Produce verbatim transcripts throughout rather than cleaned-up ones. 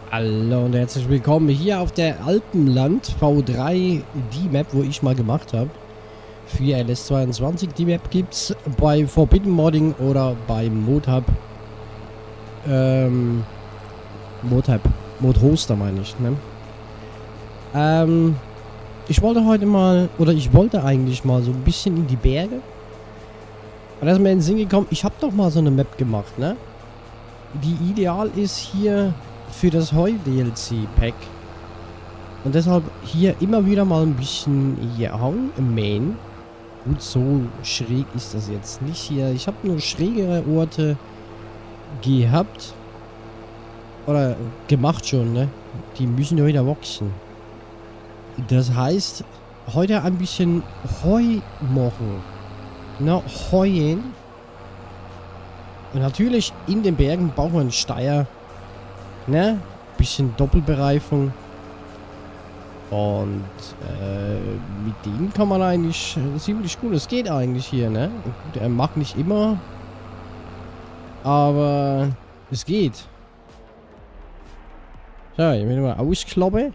Hallo und herzlich willkommen hier auf der Alpenland V drei, die Map, wo ich mal gemacht habe. Für L S zweiundzwanzig. Die Map gibt es bei Forbidden Modding oder bei Modhub. Ähm, Modhub. Modhoster meine ich, ne? Ähm, ich wollte heute mal, oder ich wollte eigentlich mal so ein bisschen in die Berge. Und da ist mir in den Sinn gekommen, ich habe doch mal so eine Map gemacht, ne? Die ideal ist hier für das Heu-D L C-Pack. Und deshalb hier immer wieder mal ein bisschen hier Hang mähen. Gut, so schräg ist das jetzt nicht hier. Ich habe nur schrägere Orte gehabt. Oder gemacht schon, ne? Die müssen ja wieder wachsen. Das heißt, heute ein bisschen Heu machen. Na, heuen. Und natürlich in den Bergen brauchen wir einen Steier. Ne? Bisschen Doppelbereifung. Und äh, mit dem kann man eigentlich äh, ziemlich gut. Es geht eigentlich hier, ne? Gut, er mag nicht immer. Aber es geht. So, ich will mal auskloppen.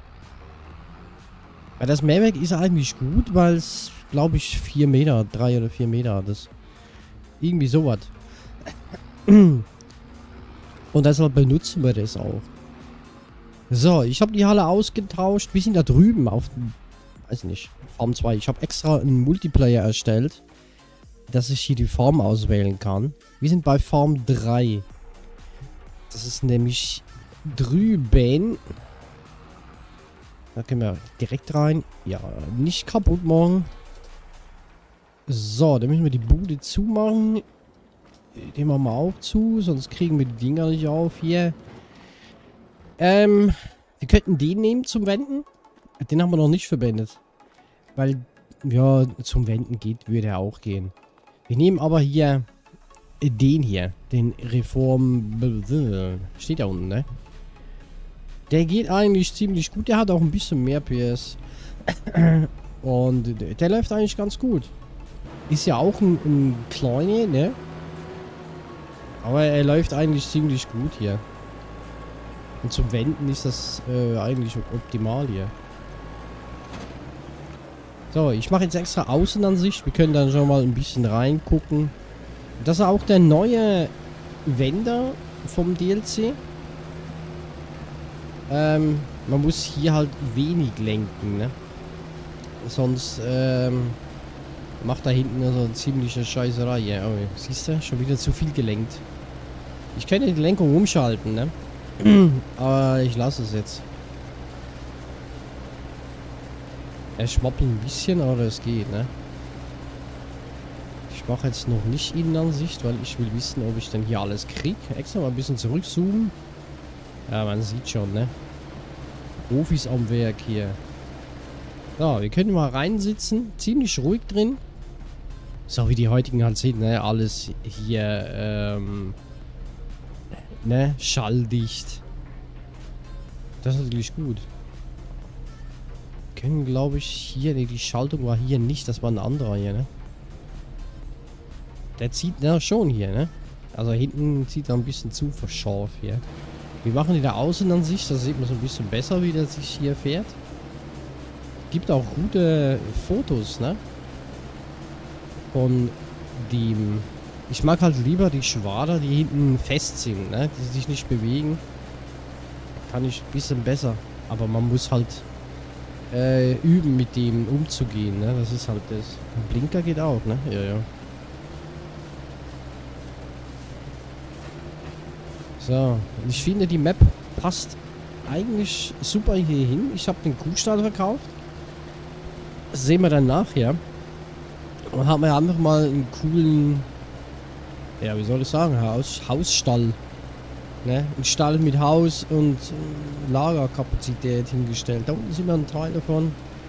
Ja, das Mehrwerk ist eigentlich gut, weil es, glaube ich, vier Meter, drei oder vier Meter hat. Das irgendwie sowas. Und deshalb benutzen wir das auch. So, ich habe die Halle ausgetauscht. Wir sind da drüben auf, weiß nicht, Farm zwei. Ich habe extra einen Multiplayer erstellt, dass ich hier die Farm auswählen kann. Wir sind bei Farm drei. Das ist nämlich drüben. Da können wir direkt rein. Ja, nicht kaputt machen. So, dann müssen wir die Bude zumachen. Den machen wir auch zu, sonst kriegen wir die Dinger nicht auf hier. Ähm, wir könnten den nehmen zum Wenden. Den haben wir noch nicht verwendet. Weil, ja, zum Wenden geht, würde er auch gehen. Wir nehmen aber hier den hier. Den Reform... Steht da unten, ne? Der geht eigentlich ziemlich gut. Der hat auch ein bisschen mehr P S. Und der, der läuft eigentlich ganz gut. Ist ja auch ein, ein kleiner, ne? Aber er läuft eigentlich ziemlich gut hier. Und zum Wenden ist das äh, eigentlich optimal hier. So, ich mache jetzt extra Außenansicht. Wir können dann schon mal ein bisschen reingucken. Das ist auch der neue Wender vom D L C. Ähm, man muss hier halt wenig lenken, ne? Sonst ähm, macht da hinten so eine ziemliche Scheißerei. Ja, oh, siehst du? Schon wieder zu viel gelenkt. Ich könnte die Lenkung umschalten, ne? Aber ich lasse es jetzt. Er schwappelt ein bisschen, aber es geht, ne? Ich mache jetzt noch nicht Innenansicht, weil ich will wissen, ob ich denn hier alles kriege. Extra mal ein bisschen zurückzoomen. Ja, man sieht schon, ne? Profis am Werk hier. So, wir können mal reinsitzen. Ziemlich ruhig drin. So wie die heutigen halt sind, ne? Alles hier, ähm... ne? Schalldicht. Das ist natürlich gut. Wir können, glaube ich, hier... Ne, die Schaltung war hier nicht. Das war ein anderer hier, ne? Der zieht ja schon hier, ne? Also hinten zieht er ein bisschen zu verscharf hier. Wir machen die da Außenansicht. Da sieht man so ein bisschen besser, wie der sich hier fährt. Gibt auch gute Fotos, ne? Von dem... Ich mag halt lieber die Schwader, die hinten fest sind, ne? Die sich nicht bewegen. Kann ich ein bisschen besser. Aber man muss halt äh, üben, mit dem umzugehen, ne? Das ist halt das. Ein Blinker geht auch, ne? Ja, ja. So. Ich finde, die Map passt eigentlich super hier hin. Ich habe den Kuhstall verkauft. Das sehen wir dann nachher. Und haben wir einfach mal einen coolen... Ja, wie soll ich sagen? Haus, Hausstall. Ne? Ein Stall mit Haus und Lagerkapazität hingestellt. Da unten sieht man ein Teil davon.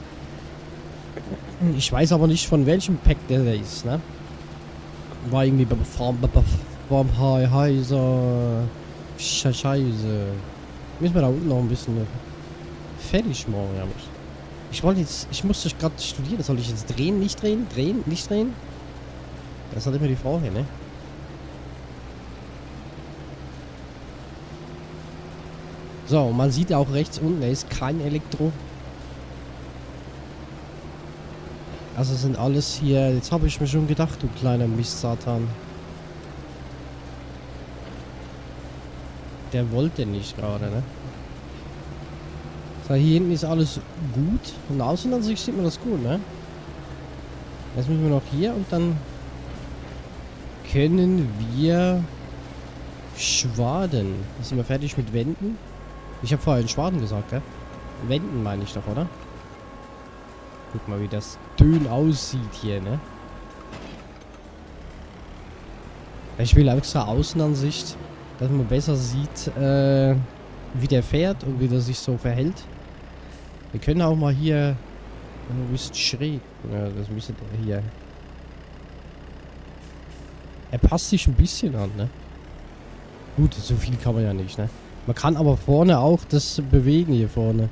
Ich weiß aber nicht, von welchem Pack der ist, ne? War irgendwie beim Farm... beim Heiser... Scheiße. Müssen wir da unten noch ein bisschen fertig machen, ja. Ich wollte jetzt... Ich musste gerade studieren. Soll ich jetzt drehen, nicht drehen? Drehen, nicht drehen? Das ist halt immer die Frage, ne? So, man sieht ja auch rechts unten, da ist kein Elektro. Also sind alles hier... Jetzt habe ich mir schon gedacht, du kleiner Mistsatan. Der wollte nicht gerade, ne? So, hier hinten ist alles gut. Von der Außenansicht sieht man das gut, ne? Jetzt müssen wir noch hier und dann können wir Schwaden. Sind wir fertig mit Wänden? Ich habe vorher in Schwaden gesagt, gell? Wänden meine ich doch, oder? Guck mal, wie das dünn aussieht hier, ne? Ich will extra Außenansicht, dass man besser sieht, äh, wie der fährt und wie der sich so verhält. Wir können auch mal hier ein bisschen schräg. Ja, das müsste der hier. Er passt sich ein bisschen an, ne? Gut, so viel kann man ja nicht, ne? Man kann aber vorne auch das bewegen hier vorne.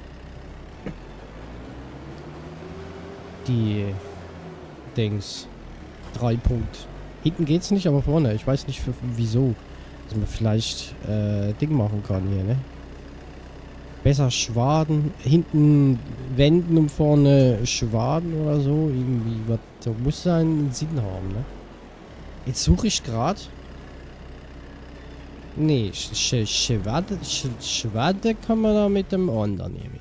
Die Dings. Drei Punkt. Hinten geht's nicht, aber vorne. Ich weiß nicht für, wieso. Dass man vielleicht äh, Ding machen kann hier, ne? Besser Schwaden. Hinten wenden und vorne Schwaden oder so. Irgendwie, was da muss einen Sinn haben, ne? Jetzt suche ich gerade. Nee, Sch Sch Schwade, Sch Schwade kann man da mit dem anderen nehmen.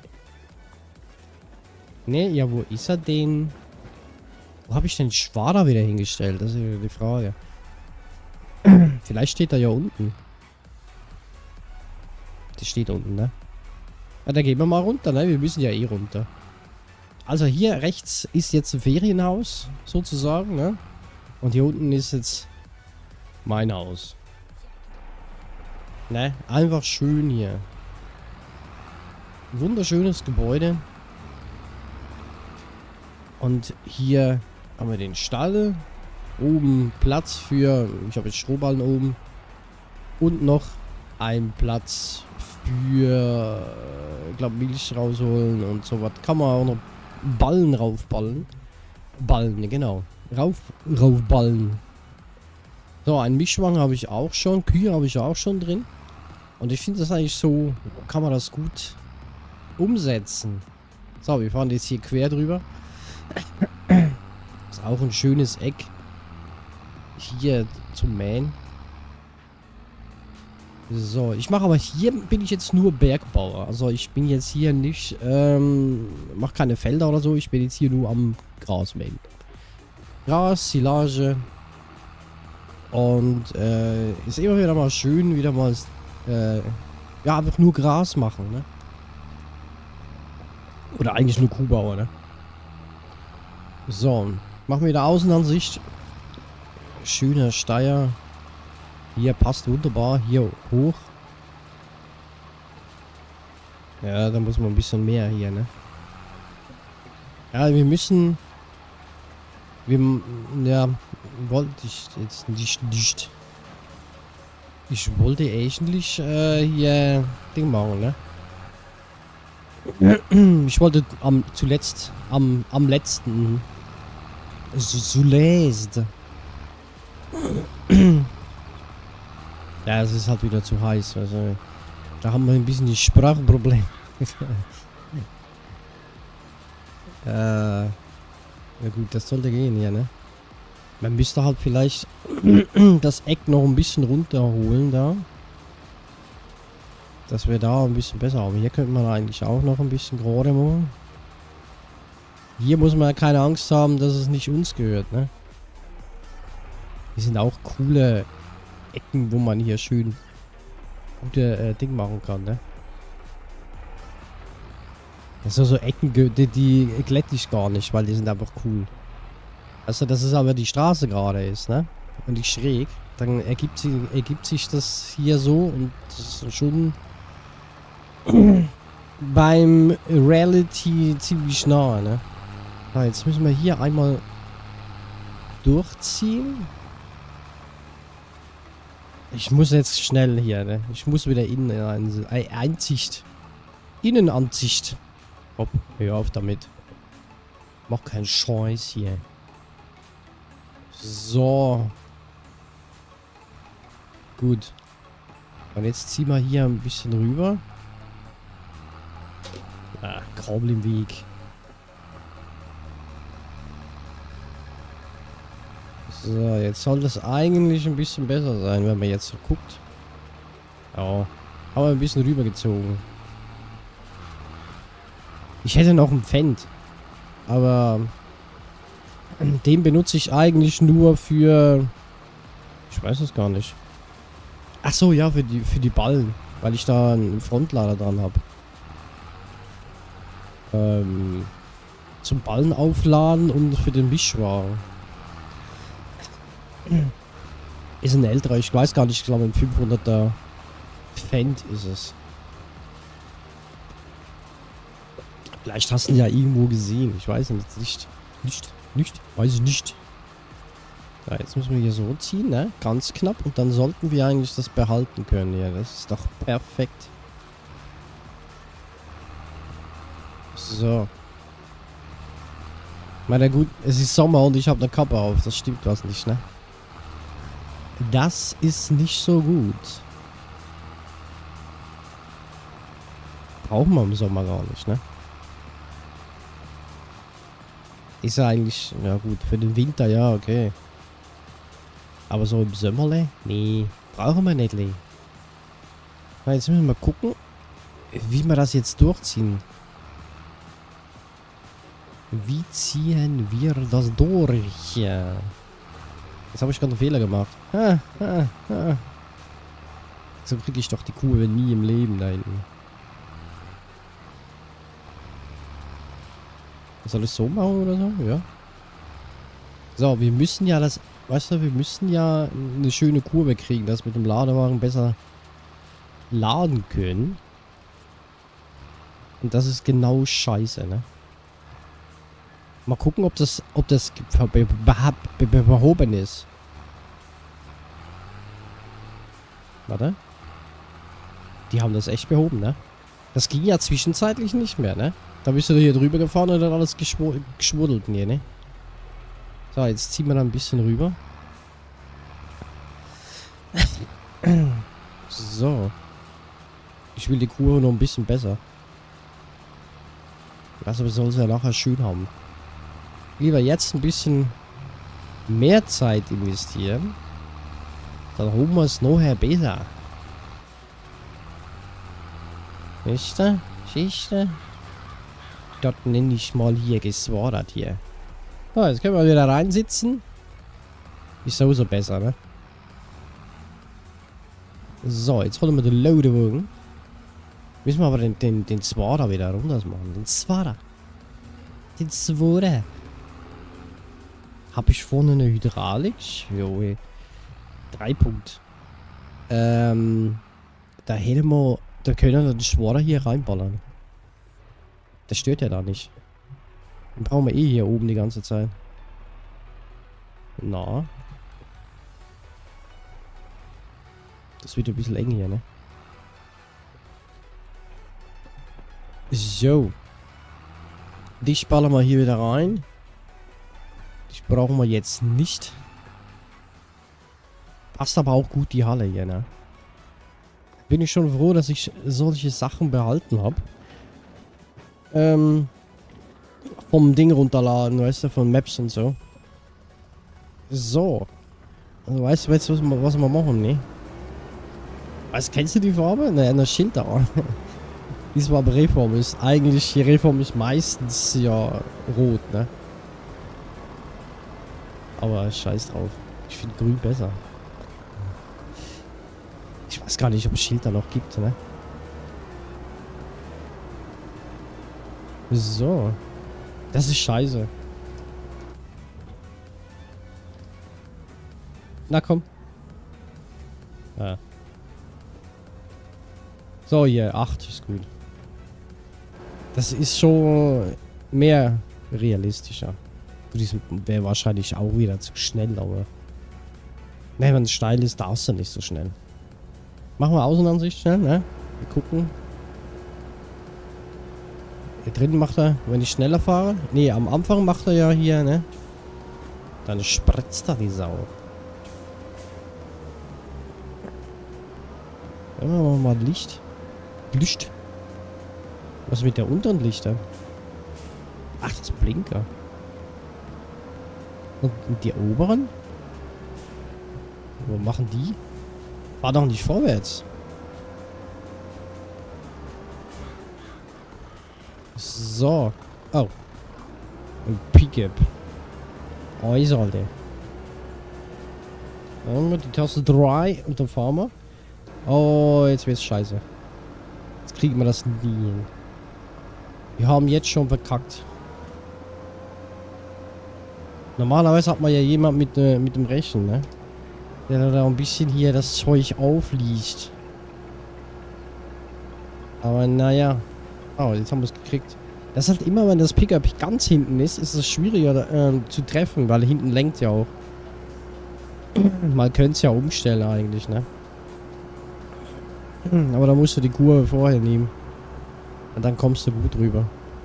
Ne, ja, wo ist er denn? Wo habe ich den Schwader wieder hingestellt? Das ist ja die Frage. Vielleicht steht er ja unten. Das steht unten, ne? Ja, da gehen wir mal runter, ne? Wir müssen ja eh runter. Also hier rechts ist jetzt ein Ferienhaus, sozusagen, ne? Und hier unten ist jetzt mein Haus. Ne? Einfach schön hier. Wunderschönes Gebäude. Und hier haben wir den Stall. Oben Platz für... Ich habe jetzt Strohballen oben. Und noch ein Platz für... Ich glaube Milch rausholen und so was. Kann man auch noch Ballen raufballen. Ballen, genau. Rauf, raufballen. So, ein Mischwang habe ich auch schon. Kühe habe ich auch schon drin. Und ich finde das eigentlich so... Kann man das gut umsetzen. So, wir fahren jetzt hier quer drüber. Ist auch ein schönes Eck. Hier zum Mähen. So, ich mache aber hier bin ich jetzt nur Bergbauer. Also ich bin jetzt hier nicht, ähm, mache keine Felder oder so. Ich bin jetzt hier nur am Gras mähen. Gras, Silage. Und äh, ist immer wieder mal schön, wieder mal, äh, ja, einfach nur Gras machen, ne? Oder eigentlich nur Kuhbauer, ne? So, machen wir wieder Außenansicht. Schöner Steier. Hier passt wunderbar. Hier hoch. Ja, da muss man ein bisschen mehr hier, ne? Ja, wir müssen... Wir... Ja, wollte ich jetzt nicht... nicht. Ich wollte eigentlich äh, hier Ding machen, ne? Ich wollte am zuletzt... Am, am letzten... Zuletzt... Ja, es ist halt wieder zu heiß. Also, da haben wir ein bisschen die Sprachproblem. äh, ja gut, das sollte gehen hier, ne? Man müsste halt vielleicht das Eck noch ein bisschen runterholen da. Dass wir da ein bisschen besser haben. Hier könnte man eigentlich auch noch ein bisschen gerade machen. Hier muss man ja keine Angst haben, dass es nicht uns gehört, ne? Hier sind auch coole Ecken, wo man hier schön gute äh, Ding machen kann, ne? Das sind so Ecken, die, die glätte ich gar nicht, weil die sind einfach cool. Also, dass es aber die Straße gerade ist, ne? Und nicht schräg, dann ergibt, sie, ergibt sich das hier so und das ist schon beim Reality ziemlich nah, ne? So, jetzt müssen wir hier einmal durchziehen. Ich muss jetzt schnell hier, ne? Ich muss wieder in eine Einsicht. Innenansicht. Hopp, hör auf damit. Mach keinen Scheiß hier. So. Gut. Und jetzt ziehen wir hier ein bisschen rüber. Kabel im Weg. So, jetzt soll das eigentlich ein bisschen besser sein, wenn man jetzt so guckt. Ja, haben wir ein bisschen rübergezogen. Ich hätte noch einen Fendt. Aber den benutze ich eigentlich nur für... Ich weiß es gar nicht. Ach so, ja, für die, für die Ballen. Weil ich da einen Frontlader dran habe. Ähm, zum Ballen aufladen und für den Mischwagen. Ist ein älterer, ich weiß gar nicht, ich glaube ein fünfhunderter Fendt ist es. Vielleicht hast du ihn ja irgendwo gesehen, ich weiß jetzt nicht. Nicht, nicht, weiß ich nicht. Ja, jetzt müssen wir hier so ziehen, ne? Ganz knapp und dann sollten wir eigentlich das behalten können. Ja, das ist doch perfekt. So. Na gut, es ist Sommer und ich habe eine Kappe auf, das stimmt was nicht, ne? Das ist nicht so gut. Brauchen wir im Sommer gar nicht, ne? Ist ja eigentlich, ja gut, für den Winter, ja, okay. Aber so im Sommerle? Nee, brauchen wir nicht, le. Na, jetzt müssen wir mal gucken, wie wir das jetzt durchziehen. Wie ziehen wir das durch? Jetzt habe ich gerade einen Fehler gemacht. Ha, ha, ha. So kriege ich doch die Kurve nie im Leben da hinten. Soll ich so machen oder so? Ja. So, wir müssen ja das... Weißt du, wir müssen ja eine schöne Kurve kriegen, dass wir mit dem Ladewagen besser laden können. Und das ist genau scheiße, ne? Mal gucken, ob das, ob das behoben ist. Warte. Die haben das echt behoben, ne? Das ging ja zwischenzeitlich nicht mehr, ne? Da bist du hier drüber gefahren und dann alles geschwur geschwuddelt hier, ne? So, jetzt ziehen wir da ein bisschen rüber. So. Ich will die Kurve noch ein bisschen besser. Also wir sollen sie ja nachher schön haben. Lieber jetzt ein bisschen mehr Zeit investieren. Dann holen wir es nachher besser. Siehste? Siehste? Das nenne ich mal hier geswordert hier. So, jetzt können wir wieder reinsitzen. Ist sowieso besser, ne? So, jetzt holen wir den Ladewagen. Müssen wir aber den, den, den Zwarer wieder runter machen. Den Zwarer. Den Zwarer. Habe ich vorne eine Hydraulik? Jo, drei Punkt. Ähm, da hätten wir, da können wir den Zwarer hier reinballern. Das stört ja da nicht. Den brauchen wir eh hier oben die ganze Zeit. Na. Das wird ein bisschen eng hier, ne? So. Dich ballern wir hier wieder rein. Dich brauchen wir jetzt nicht. Passt aber auch gut die Halle hier, ne? Bin ich schon froh, dass ich solche Sachen behalten habe. Ähm... Vom Ding runterladen, weißt du, von Maps und so. So. Also weißt du jetzt, was wir, was wir machen, ne? Was, kennst du die Farbe? Ne, eine Schild da. Diesmal aber Reform ist. Eigentlich, die Reform ist meistens ja rot, ne? Aber scheiß drauf. Ich finde grün besser. Ich weiß gar nicht, ob es Schild da noch gibt, ne? So. Das ist scheiße. Na komm. Ja. So, hier, acht ist gut. Das ist schon mehr realistischer. Das wäre wahrscheinlich auch wieder zu schnell, aber... Ne, wenn es steil ist, darfst du nicht so schnell. Machen wir Außenansicht schnell, ne? Wir gucken. Hier drin macht er, wenn ich schneller fahre. Ne, am Anfang macht er ja hier, ne? Dann spritzt er die Sau. Dann machen wir mal Licht. Licht. Was ist mit der unteren Lichter? Ach, das ist Blinker. Und die oberen? Was machen die? Fahr doch nicht vorwärts. So. Oh. Ein Pickup. Eis, Alter. Dann haben wir die Taste drei und dann fahren wir. Oh, jetzt wird's scheiße. Jetzt kriegen wir das nie hin. Wir haben jetzt schon verkackt. Normalerweise hat man ja jemand mit, äh, mit dem Rechen, ne? Der da ein bisschen hier das Zeug aufliest. Aber naja. Oh, jetzt haben wir es gekriegt. Das ist halt immer, wenn das Pickup ganz hinten ist, ist es schwieriger äh, zu treffen, weil hinten lenkt ja auch. Man könnte es ja umstellen eigentlich, ne? Aber da musst du die Kurve vorher nehmen. Und dann kommst du gut rüber.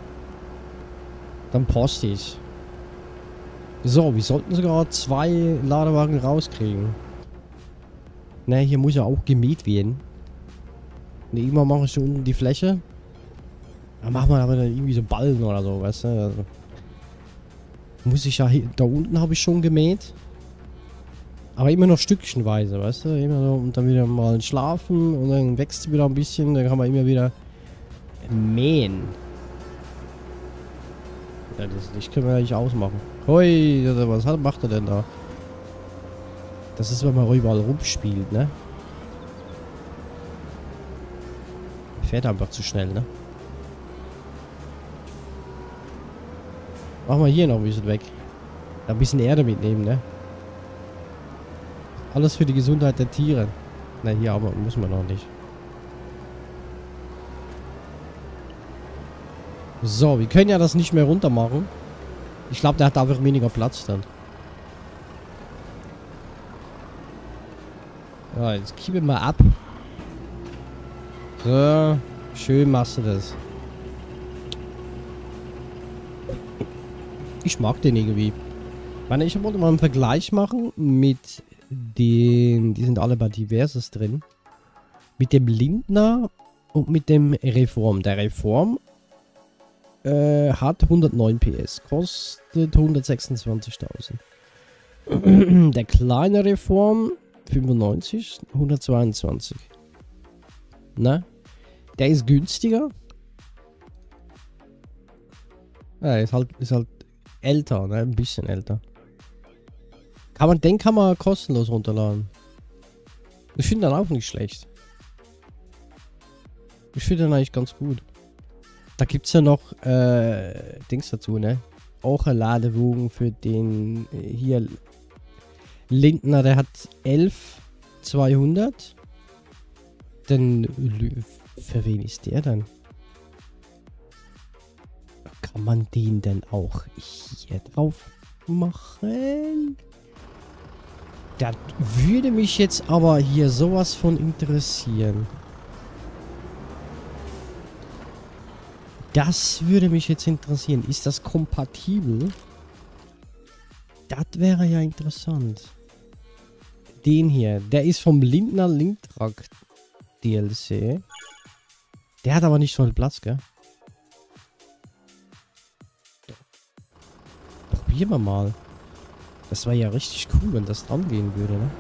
Dann passt es. So, wir sollten sogar zwei Ladewagen rauskriegen. Ne, hier muss ja auch gemäht werden. Ne, irgendwann mache ich schon unten die Fläche. Dann machen wir aber dann irgendwie so Ballen oder so, weißt du? Also muss ich ja hier, da unten habe ich schon gemäht. Aber immer noch stückchenweise, weißt du? Immer so, und dann wieder mal schlafen und dann wächst es wieder ein bisschen. Dann kann man immer wieder mähen. Ja, das Licht können wir ja nicht ausmachen. Hui, was hat, macht er denn da? Das ist, wenn man überall rumspielt, ne? Fährt einfach zu schnell, ne? Machen wir hier noch ein bisschen weg. Da ein bisschen Erde mitnehmen, ne? Alles für die Gesundheit der Tiere. Ne, hier aber müssen wir noch nicht. So, wir können ja das nicht mehr runter machen. Ich glaube, der hat einfach weniger Platz dann. Ja, jetzt kippen wir ab. So, schön machst du das. Ich mag den irgendwie. Ich meine, ich wollte mal einen Vergleich machen mit den, die sind alle bei Diverses drin. Mit dem Lindner und mit dem Reform. Der Reform äh, hat hundertneun P S, kostet hundertsechsundzwanzigtausend. Der kleine Reform fünfundneunzig, hundertzweiundzwanzig. Ne? Der ist günstiger. Ja, ist halt, ist halt älter, ne? Ein bisschen älter. Kann man, den kann man kostenlos runterladen. Ich finde den auch nicht schlecht. Ich finde den eigentlich ganz gut. Da gibt es ja noch äh, Dings dazu, ne? Auch ein Ladewogen für den äh, hier Lindner, der hat elf zweihundert. Denn für wen ist der dann? Kann man den denn auch hier drauf machen? Das würde mich jetzt aber hier sowas von interessieren. Das würde mich jetzt interessieren. Ist das kompatibel? Das wäre ja interessant. Den hier, der ist vom Lindner Linktrack D L C. Der hat aber nicht so viel Platz, gell? Probieren wir mal. Das wäre ja richtig cool, wenn das dran gehen würde, ne?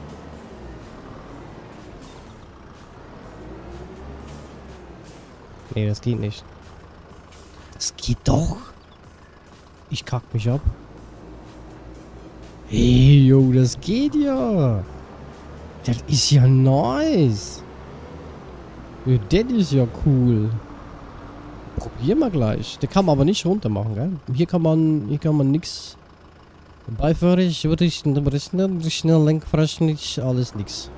Nee, das geht nicht. Das geht doch. Ich kack mich ab. Hey, yo, das geht ja. Das ist ja nice. Ja, das ist ja cool. Probieren wir gleich. Der kann man aber nicht runter machen, gell? Hier kann man, hier kann man nichts. Beifahrig, würde ich schnell lenkfresh, nicht alles nix.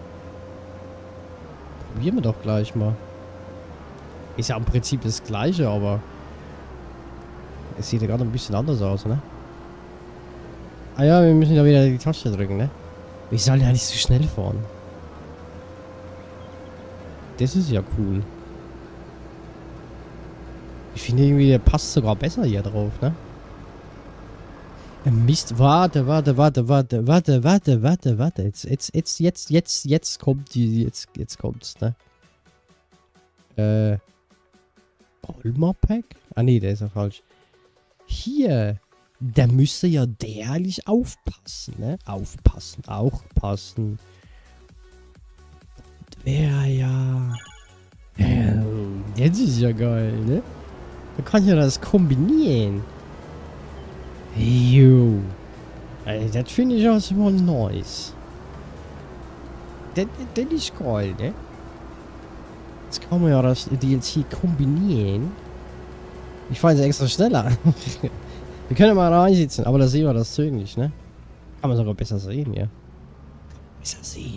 Probieren wir doch gleich mal. Ist ja im Prinzip das gleiche, aber es sieht ja gerade ein bisschen anders aus, ne? Ah ja, wir müssen ja wieder die Taste drücken, ne? Wir sollen ja nicht so schnell fahren. Das ist ja cool. Ich finde irgendwie, der passt sogar besser hier drauf, ne? Mist, warte, warte, warte, warte, warte, warte, warte, warte. Jetzt, jetzt, jetzt, jetzt, jetzt, jetzt kommt die, jetzt, jetzt kommt's, ne? Äh. Vollmap-Pack? Ah ne, der ist ja falsch. Hier. Da müsste ja derlich aufpassen, ne? Aufpassen, auch passen. Wäre ja... ja... Das ist ja geil, ne? Da kann ja das kombinieren. Jo. Also, das finde ich auch immer nice. Das, das ist geil, ne? Jetzt kann man ja das D L C kombinieren. Ich fahre jetzt extra schneller. Wir können mal reinsitzen, aber da sehen wir das Zeug nicht, ne? Kann man sogar besser sehen, ja. Besser sehen.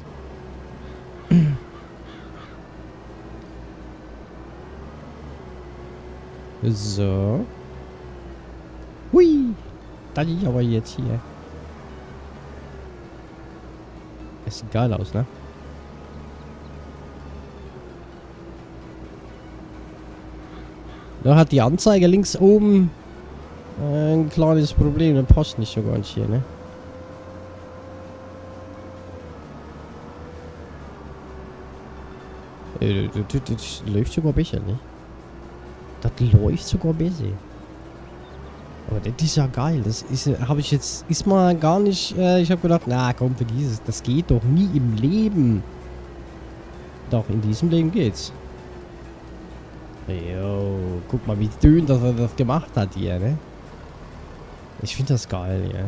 So. Hui. Das ist aber jetzt hier. Das sieht geil aus, ne? Da hat die Anzeige links oben ein kleines Problem. Das passt nicht so ganz hier, ne? Das läuft sogar besser, ne? Das läuft sogar besser. Aber das ist ja geil. Das ist, habe ich jetzt, ist mal gar nicht, äh, ich habe gedacht, na komm, vergiss es. Das geht doch nie im Leben. Doch, in diesem Leben geht's. Jo, guck mal, wie dünn, dass er das gemacht hat hier, ne? Ich finde das geil, ja.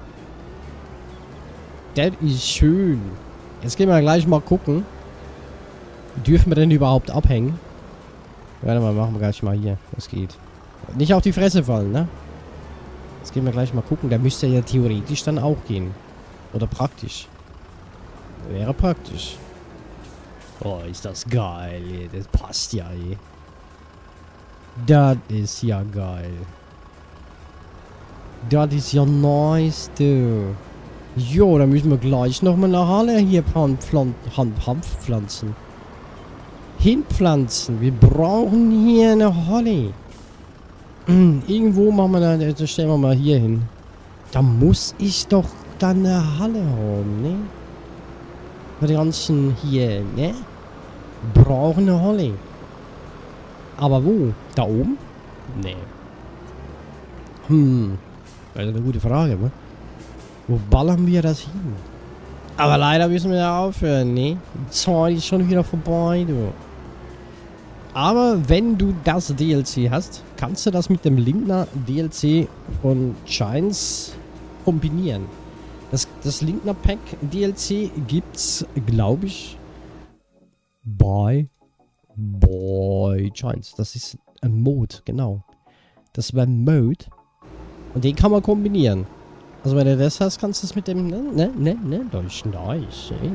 Das ist schön. Jetzt gehen wir gleich mal gucken. Dürfen wir denn überhaupt abhängen? Warte mal, machen wir gleich mal hier. Das geht. Nicht auf die Fresse fallen, ne? Jetzt gehen wir gleich mal gucken. Der müsste ja theoretisch dann auch gehen. Oder praktisch. Wäre praktisch. Oh, ist das geil, ey. Das passt ja, ey. Das ist ja geil. Das ist ja nice, du. Jo, da müssen wir gleich nochmal eine Halle hier Hanfpflanzen. Hinpflanzen. Wir brauchen hier eine Halle. Irgendwo machen wir da, das stellen wir mal hier hin. Da muss ich doch dann eine Halle haben, ne? Für die ganzen hier, ne? Brauchen eine Halle. Aber wo? Da oben? Nee. Hm. Das ist eine gute Frage, ne? Wo ballern wir das hin? Aber leider müssen wir ja aufhören, ne? Die Zeit ist schon wieder vorbei, du. Aber wenn du das D L C hast, kannst du das mit dem Lindner D L C von Giants kombinieren. Das, das Lindner Pack D L C gibt's, glaube ich, bei, bei Giants. Das ist ein Mode, genau. Das wäre ein Mode. Und den kann man kombinieren. Also wenn du das hast, kannst du es mit dem, ne, ne, ne, ne, das ist nice, ey.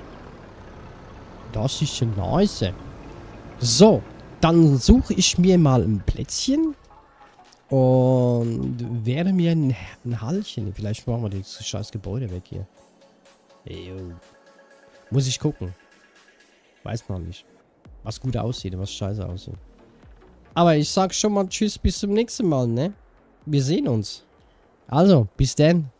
Das ist nice. So, dann suche ich mir mal ein Plätzchen und werde mir ein, ein Hallchen. Vielleicht machen wir das scheiß Gebäude weg hier. Eyo. Muss ich gucken. Weiß noch nicht. Was gut aussieht und was scheiße aussieht. Aber ich sag schon mal tschüss, bis zum nächsten Mal, ne? Wir sehen uns. Also, bis dann.